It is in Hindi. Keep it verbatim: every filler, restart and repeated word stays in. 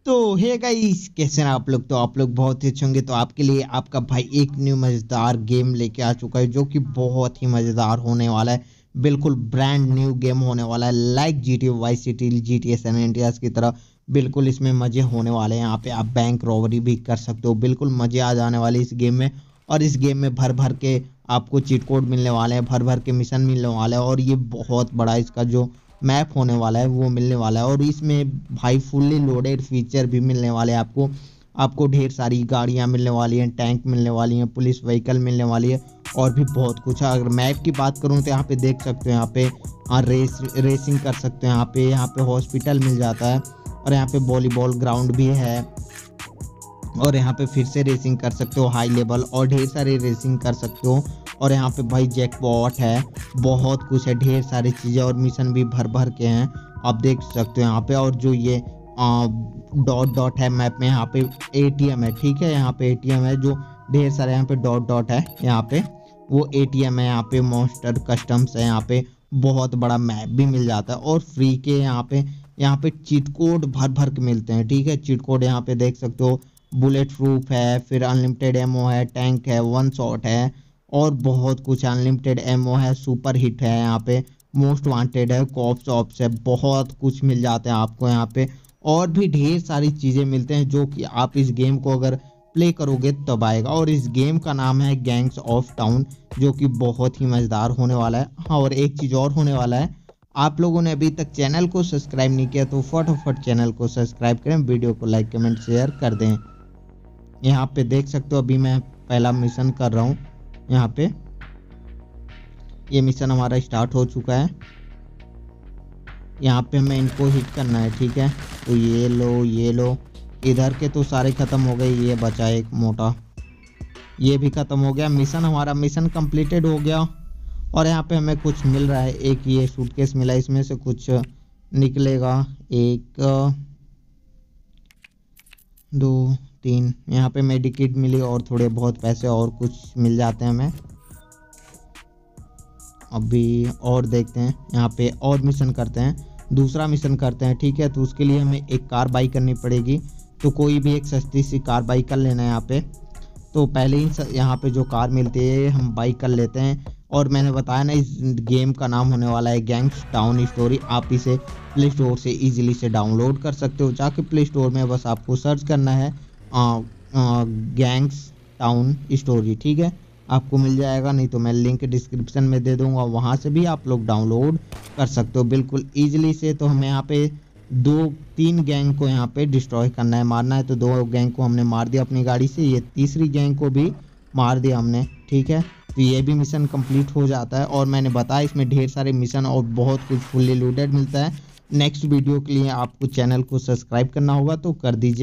तो हे गाइस, कैसे हैं आप लोग। तो आप लोग बहुत ही अच्छे होंगे। तो आपके लिए आपका भाई एक न्यू मज़ेदार गेम लेके आ चुका है जो कि बहुत ही मज़ेदार होने वाला है। बिल्कुल ब्रांड न्यू गेम होने वाला है, like G T A Vice City, G T A San Andreas की तरह। बिल्कुल इसमें मज़े होने वाले हैं। यहाँ पे आप बैंक रॉबरी भी कर सकते हो। बिल्कुल मज़े आ जाने वाले इस गेम में। और इस गेम में भर भर के आपको चीट कोड मिलने वाले हैं, भर भर के मिशन मिलने वाले हैं। और ये बहुत बड़ा इसका जो मैप होने वाला है वो मिलने वाला है। और इसमें भाई फुल्ली लोडेड फीचर भी मिलने वाले हैं आपको। आपको ढेर सारी गाड़ियां मिलने वाली हैं, टैंक मिलने वाली हैं, पुलिस व्हीकल मिलने वाली है और भी बहुत कुछ है। अगर मैप की बात करूं तो यहाँ पे देख सकते हो, यहाँ पे हाँ रेस रेसिंग कर सकते हो। यहाँ पे यहाँ पे हॉस्पिटल मिल जाता है और यहाँ पे वॉलीबॉल ग्राउंड भी है। और यहाँ पे फिर से रेसिंग कर सकते हो हाई लेवल, और ढेर सारी रेसिंग कर सकते हो। और यहाँ पे भाई जैकपॉट है, बहुत कुछ है, ढेर सारी चीज़ें और मिशन भी भर भर के हैं, आप देख सकते हो यहाँ पे। और जो ये डॉट डॉट है मैप में, यहाँ पे ए टी एम है, ठीक है। यहाँ पे ए टी एम है, जो ढेर सारे यहाँ पे डॉट डॉट है, यहाँ पे वो ए टी एम है। यहाँ पे मॉन्स्टर कस्टम्स है, यहाँ पे बहुत बड़ा मैप भी मिल जाता है। और फ्री के यहाँ पे यहाँ पे चीट कोड भर भर के मिलते हैं, ठीक है। चीट कोड यहाँ पे देख सकते हो, बुलेट प्रूफ है, फिर अनलिमिटेड एमओ है, टैंक है, वन शॉट है और बहुत कुछ। अनलिमिटेड एमओ है, सुपर हिट है, यहाँ पे मोस्ट वांटेड है, कॉप्स ऑप्स है, बहुत कुछ मिल जाते हैं आपको यहाँ पे। और भी ढेर सारी चीज़ें मिलते हैं जो कि आप इस गेम को अगर प्ले करोगे तब आएगा। और इस गेम का नाम है गैंग्स ऑफ टाउन, जो कि बहुत ही मज़ेदार होने वाला है। हाँ, और एक चीज़ और होने वाला है, आप लोगों ने अभी तक चैनल को सब्सक्राइब नहीं किया तो फटाफट चैनल को सब्सक्राइब करें, वीडियो को लाइक कमेंट शेयर कर दें। यहाँ पे देख सकते हो अभी मैं पहला मिशन कर रहा हूँ। यहाँ पे ये मिशन हमारा स्टार्ट हो चुका है। यहाँ पे हमें इनको हिट करना है, ठीक है। तो ये लो ये लो, इधर के तो सारे ख़त्म हो गए, ये बचा एक मोटा, ये भी ख़त्म हो गया। मिशन हमारा मिशन कंप्लीटेड हो गया। और यहाँ पे हमें कुछ मिल रहा है, एक ये सूटकेस मिला, इसमें से कुछ निकलेगा। एक दो तीन, यहाँ पे मेडिकेट मिली और थोड़े बहुत पैसे और कुछ मिल जाते हैं हमें। अभी और देखते हैं, यहाँ पे और मिशन करते हैं, दूसरा मिशन करते हैं, ठीक है। तो उसके लिए हमें एक कार बाई करनी पड़ेगी। तो कोई भी एक सस्ती सी कार बाई कर लेना है यहाँ पे। तो पहले ही यहाँ पे जो कार मिलती है हम बाई कर लेते हैं। और मैंने बताया ना, इस गेम का नाम होने वाला है गैंग्स टाउन स्टोरी। आप इसे प्ले स्टोर से इजीली से डाउनलोड कर सकते हो। जाके प्ले स्टोर में बस आपको सर्च करना है गैंग्स टाउन स्टोरी, ठीक है, आपको मिल जाएगा। नहीं तो मैं लिंक डिस्क्रिप्शन में दे दूंगा, वहाँ से भी आप लोग डाउनलोड कर सकते हो बिल्कुल ईजिली से। तो हमें यहाँ पे दो तीन गैंग को यहाँ पे डिस्ट्रॉय करना है, मारना है। तो दो गैंग को हमने मार दिया अपनी गाड़ी से, ये तीसरी गैंग को भी मार दिया हमने, ठीक है। तो ये भी मिशन कंप्लीट हो जाता है। और मैंने बताया इसमें ढेर सारे मिशन और बहुत कुछ फुल्ली लोडेड मिलता है। नेक्स्ट वीडियो के लिए आपको चैनल को सब्सक्राइब करना होगा, तो कर दीजिए।